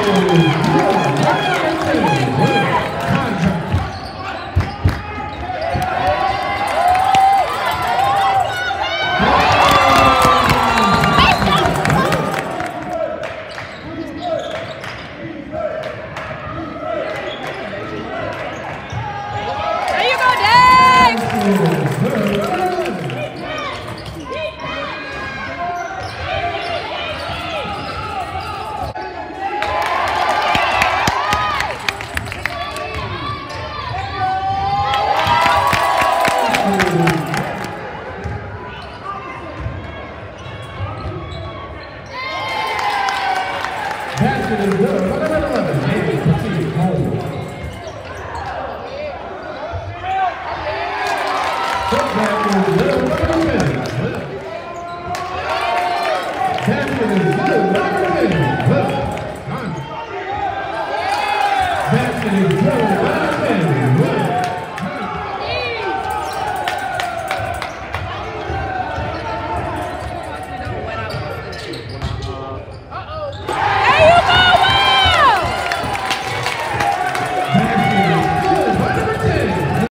Basket is good. Number 11, Navy Petit Home. Basket is good. Number 10. Basket is good. Number 10. Basket is good.